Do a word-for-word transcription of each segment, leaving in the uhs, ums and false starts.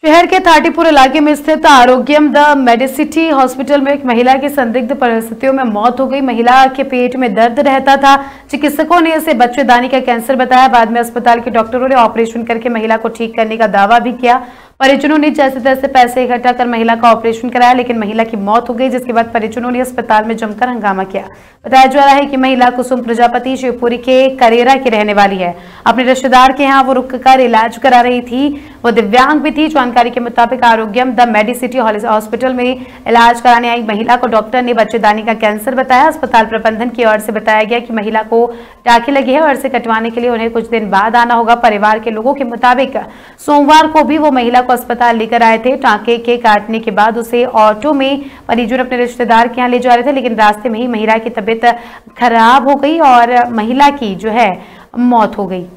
शहर के थाटीपुर इलाके में स्थित आरोग्यम द मेडिसिटी हॉस्पिटल में एक महिला की संदिग्ध परिस्थितियों में मौत हो गई। महिला के पेट में दर्द रहता था। चिकित्सकों ने इसे बच्चेदानी का कैंसर बताया। बाद में अस्पताल के डॉक्टरों ने ऑपरेशन करके महिला को ठीक करने का दावा भी किया। परिजनों ने जैसे तैसे पैसे इकट्ठा कर महिला का ऑपरेशन कराया, लेकिन महिला की मौत हो गई, जिसके बाद परिजनों ने अस्पताल में जमकर हंगामा किया। बताया जा रहा है कि महिला कुसुम प्रजापति शिवपुरी के करेरा की रहने वाली है। अपने रिश्तेदार के यहाँ वो रुक कर इलाज करा रही थी। वो दिव्यांग भी थी। जानकारी के मुताबिक आरोग्यम द मेडिसिटी हॉस्पिटल में इलाज कराने आई महिला को डॉक्टर ने बच्चेदानी का कैंसर बताया। अस्पताल प्रबंधन की ओर से बताया गया कि महिला को टाँके लगी है और इसे कटवाने के लिए उन्हें कुछ दिन बाद आना होगा। परिवार के लोगों के मुताबिक सोमवार को भी वो महिला अस्पताल लेकर आए थे। टांके के काटने के बाद उसे ऑटो में परिजन अपने रिश्तेदार के यहाँ ले जा रहे थे, लेकिन रास्ते में ही महिला की तबीयत खराब हो गई और महिला की जो है मौत हो गई।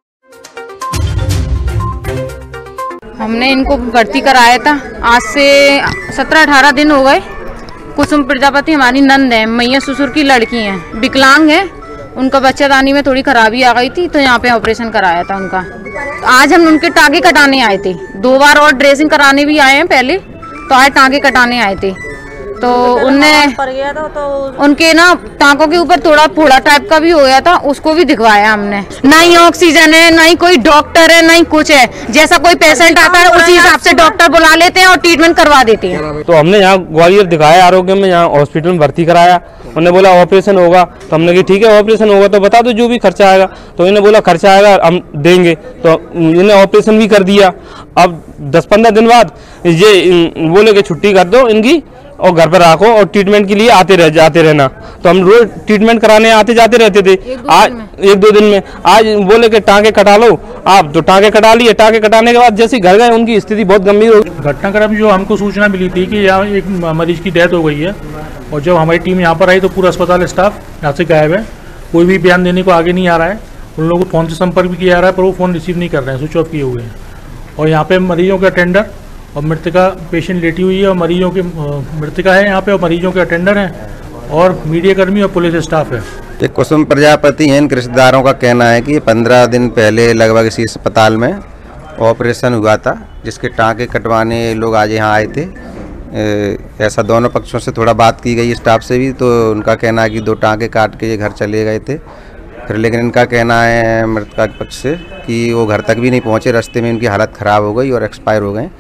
हमने इनको भर्ती कराया था। आज से सत्रह अठारह दिन हो गए। कुसुम प्रजापति हमारी नंद है, मैया ससुर की लड़की है, विकलांग है। उनका बच्चेदानी में थोड़ी खराबी आ गई थी तो यहाँ पे ऑपरेशन कराया था उनका। आज हम उनके टाँगे कटाने आए थे। दो बार और ड्रेसिंग कराने भी आए हैं पहले, तो आज टाँगे कटाने आए थे। तो उनने तो उनके ना टाँकों के ऊपर थोड़ा फोड़ा टाइप का भी हो गया था, उसको भी दिखवाया हमने। ना ही ऑक्सीजन है, ना ही कोई डॉक्टर है, ना ही कुछ है। जैसा कोई पेशेंट आता है उसी हिसाब से डॉक्टर बुला लेते हैं और ट्रीटमेंट करवा देते हैं। तो हमने यहाँ ग्वालियर दिखाया, आरोग्य में यहाँ हॉस्पिटल में भर्ती कराया। उन्होंने बोला ऑपरेशन होगा, तो हमने कहा ठीक है ऑपरेशन होगा तो बता दो जो भी खर्चा आएगा। तो इन्हें बोला खर्चा आएगा हम देंगे, तो इन्हें ऑपरेशन भी कर दिया। अब दस पंद्रह दिन बाद ये बोले कि छुट्टी कर दो इनकी और घर पर रखो और ट्रीटमेंट के लिए आते रह जाते रहना। तो हम रोज ट्रीटमेंट कराने आते जाते रहते थे। आज एक दो दिन में आज बोले कि टाँगे कटा लो आप, तो टाँगे कटा लिए। टाँगे कटाने के बाद जैसे घर गए उनकी स्थिति बहुत गंभीर हो गई। घटनाक्रम जो हमको सूचना मिली थी कि यहाँ एक मरीज की डेथ हो गई है, और जब हमारी टीम यहाँ पर आई तो पूरा अस्पताल स्टाफ यहाँ से गायब है। कोई भी बयान देने को आगे नहीं आ रहा है। उन लोगों को फ़ोन से संपर्क भी किया जा रहा है पर वो फ़ोन रिसीव नहीं कर रहे हैं, स्विच ऑफ किए हुए हैं। और यहाँ पे मरीजों के अटेंडर और मृतका पेशेंट लेटी हुई है, और मरीजों के मृतका है यहाँ पे और मरीजों के अटेंडर हैं और मीडिया कर्मी और पुलिस स्टाफ है। ये कुसुम प्रजापति हैं। इनके रिश्तेदारों का कहना है कि पंद्रह दिन पहले लगभग इसी अस्पताल में ऑपरेशन हुआ था, जिसके टाँके कटवाने लोग आज यहाँ आए थे। ऐसा दोनों पक्षों से थोड़ा बात की गई स्टाफ से भी, तो उनका कहना है कि दो टाँके काट के ये घर चले गए थे फिर। लेकिन इनका कहना है मृतका के पक्ष से कि वो घर तक भी नहीं पहुँचे, रास्ते में उनकी हालत ख़राब हो गई और एक्सपायर हो गए।